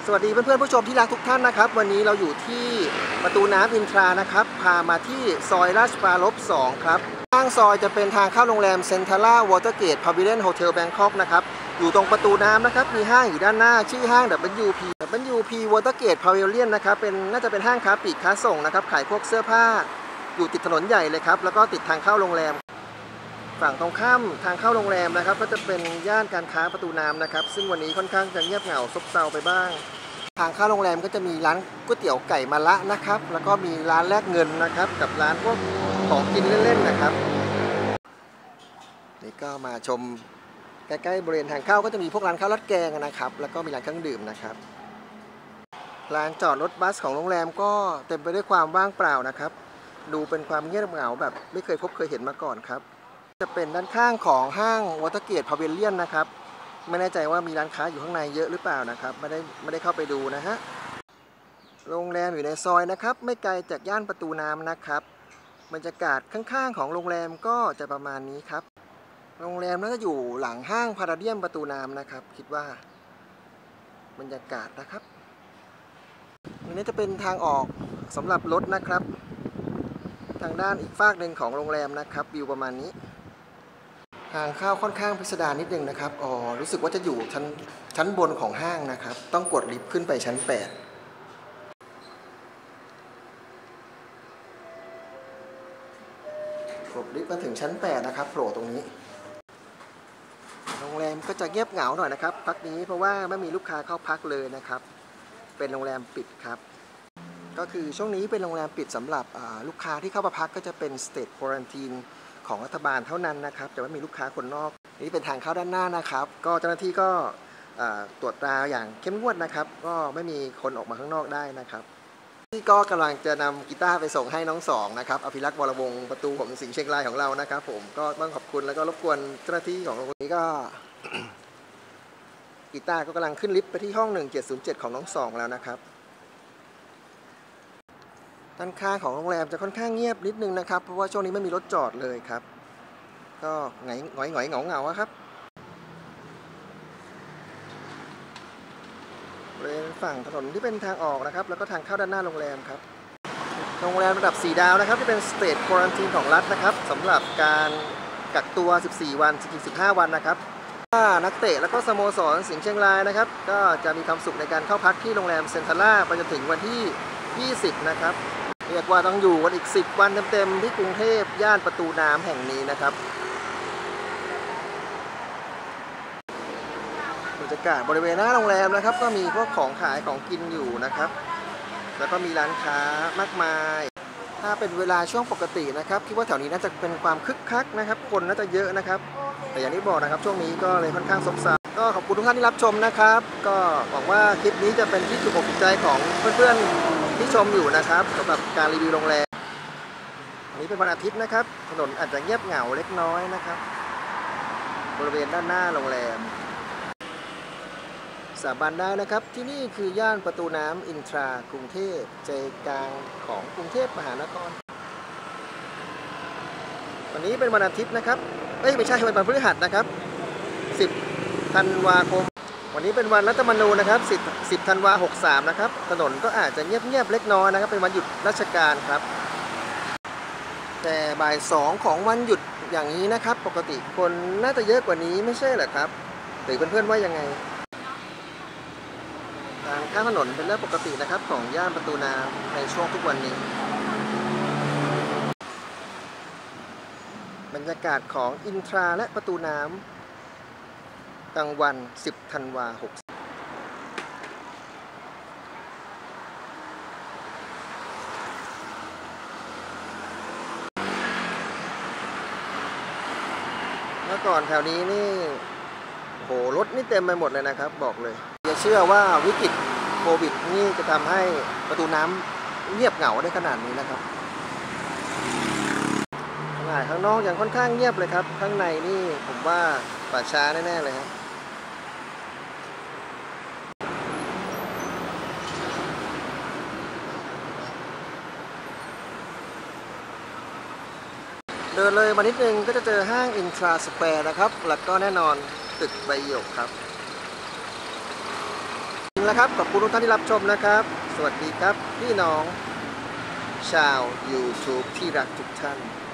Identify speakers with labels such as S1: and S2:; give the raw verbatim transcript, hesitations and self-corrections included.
S1: สวัสดีเพื่อนๆผู้ชมที่รักทุกท่านนะครับวันนี้เราอยู่ที่ประตูน้ำอินทรานะครับพามาที่ซอยราชปรารภสองครับข้างซอยจะเป็นทางเข้าโรงแรมเซ็นทรัลวอเตอร์เกตพาวิเลียนโฮเทลแบงคอกนะครับอยู่ตรงประตูน้ำนะครับมีห้างอยู่ด้านหน้าชื่อห้าง ดับเบิลยู พี ดับเบิลยู พี Watergate Pavilion นะครับเป็นน่าจะเป็นห้างค้าปลีกค้าส่งนะครับขายพวกเสื้อผ้าอยู่ติดถนนใหญ่เลยครับแล้วก็ติดทางเข้าโรงแรมฝั่งตรงข้ามทางเข้าโรงแรมนะครับก็จะเป็นย่านการค้าประตูน้ำนะครับซึ่งวันนี้ค่อนข้างจะเงียบเหงาซบเซาไปบ้างทางเข้าโรงแรมก็จะมีร้านก๋วยเตี๋ยวไก่มะละนะครับแล้วก็มีร้านแลกเงินนะครับกับร้านพวกของกินเล่นๆนะครับนี่ก็มาชมใกล้ๆบริเวณทางเข้าก็จะมีพวกร้านข้าวราดแกงนะครับแล้วก็มีร้านเครื่องดื่มนะครับลานจอดรถบัสของโรงแรมก็เต็มไปด้วยความว่างเปล่านะครับดูเป็นความเงียบเหงาแบบไม่เคยพบเคยเห็นมาก่อนครับจะเป็นด้านข้างของห้าง Watergate Pavilion นะครับไม่แน่ใจว่ามีร้านค้าอยู่ข้างในเยอะหรือเปล่านะครับไม่ได้ไม่ได้เข้าไปดูนะฮะโรงแรมอยู่ในซอยนะครับไม่ไกลจากย่านประตูน้ำนะครับบรรยากาศข้างๆของโรงแรมก็จะประมาณนี้ครับโรงแรมน่าจะอยู่หลังห้างพาราเดียมประตูน้ำนะครับคิดว่าบรรยากาศนะครับอันนี้จะเป็นทางออกสำหรับรถนะครับทางด้านอีกฝากหนึ่งของโรงแรมนะครับวิวประมาณนี้ทางเข้าค่อนข้างพิสดารนิดนึงนะครับอ๋อรู้สึกว่าจะอยู่ชั้นชั้นบนของห้างนะครับต้องกดลิฟต์ขึ้นไปชั้นแปดกดลิฟต์มาถึงชั้นแปดนะครับโผล่ตรงนี้โรงแรมก็จะเงียบเหงาหน่อยนะครับพักนี้เพราะว่าไม่มีลูกค้าเข้าพักเลยนะครับเป็นโรงแรมปิดครับก็คือช่วงนี้เป็นโรงแรมปิดสำหรับลูกค้าที่เข้ามาพักก็จะเป็น State Quarantine ของรัฐบาลเท่านั้นนะครับจะไม่มีลูกค้าคนนอกนี่เป็นทางเข้าด้านหน้านะครับก็เจ้าหน้าที่ก็ตรวจตราอย่างเข้มงวดนะครับก็ไม่มีคนออกมาข้างนอกได้นะครับที่ก็กำลังจะนำกีตาร์ไปส่งให้น้องสองนะครับอภิรักษ์วรวงศ์ประตูของสิงห์เชียงรายของเรานะครับผมก็ต้องขอบคุณแล้วก็รบกวนเจ้าหน้าที่ของโรงแรมนี้ก็ กีตาร์ก็กำลังขึ้นลิฟต์ไปที่ห้องหนึ่งเจ็ดศูนย์เจ็ดของน้องสองแล้วนะครับด้านข้างของโรงแรมจะค่อนข้างเงียบนิดนึงนะครับเพราะว่าช่วงนี้ไม่มีรถจอดเลยครับก็หงอยหงอยหงอยเหงาเหงาครับบริเวณฝั่งถนนที่เป็นทางออกนะครับแล้วก็ทางเข้าด้านหน้าโรงแรมครับโรงแรมระดับสี่ดาวนะครับที่เป็น State Quarantine ของรัฐนะครับสำหรับการกักตัวสิบสี่วันถึงสิบห้าวันนะครับนักเตะแล้วก็สโมสรสิงห์เชียงรายนะครับก็จะมีความสุขในการเข้าพักที่โรงแรมเซ็นทรัลไปจนถึงวันที่ยี่สิบนะครับเรียกว่าต้องอยู่กันอีกสิบวันเต็มๆที่กรุงเทพย่านประตูน้ำแห่งนี้นะครับบรรยากาศบริเวณหน้าโรงแรมนะครับก็มีพวกของขายของกินอยู่นะครับแล้วก็มีร้านค้ามากมายถ้าเป็นเวลาช่วงปกตินะครับคิดว่าแถวนี้น่าจะเป็นความคึกคักนะครับคนน่าจะเยอะนะครับแต่อย่างที่บอกนะครับช่วงนี้ก็เลยค่อนข้างซบเซาก็ขอบคุณทุกท่านที่รับชมนะครับก็หวังว่าคลิปนี้จะเป็นที่ถูกอกถูกใจของเพื่อนๆที่ชมอยู่นะครับสำหรับการรีวิวโรงแรมวันนี้เป็นวันอาทิตย์นะครับถนนอาจจะเงียบเหงาเล็กน้อยนะครับบริเวณด้านหน้าโรงแรมสาบานได้นะครับที่นี่คือย่านประตูน้ำอินทรากรุงเทพใจกลางของกรุงเทพมหานครวันนี้เป็นวันอาทิตย์นะครับเอ้ยไม่ใช่วันพฤหัสนะครับสิบธันวาคมวันนี้เป็นวันรัฐธรรมนูญนะครับสิบธันวาคมหกสามนะครับถนนก็อาจจะเงียบๆเล็กน้อยนะครับเป็นวันหยุดราชการครับแต่บ่ายสองของวันหยุดอย่างนี้นะครับปกติคนน่าจะเยอะกว่านี้ไม่ใช่เหรอครับหรือเพื่อนๆว่ายังไงทางข้ามถนนเป็นเรื่องปกตินะครับของย่านประตูน้ำในช่วงทุกวันนี้บรรยากาศของอินทราและประตูน้ำกลางวันสิบธันวาคมหกเมื่อก่อนแถวนี้นี่โหรถนี่เต็มไปหมดเลยนะครับบอกเลยอย่าเชื่อว่าวิกฤตโควิดนี่จะทำให้ประตูน้ำเงียบเหงาได้ขนาดนี้นะครับข้างนอกยังค่อนข้างเงียบเลยครับข้างในนี่ผมว่าป่าช้าแน่ๆเลยครับเดินเลยมานิดนึงก็จะเจอห้างอินทราสแควร์นะครับแล้วก็แน่นอนตึกใบหยกครับแล้วครับขอบคุณทุกท่านที่รับชมนะครับ สวัสดีครับพี่น้องชาว YouTube ที่รักทุกท่าน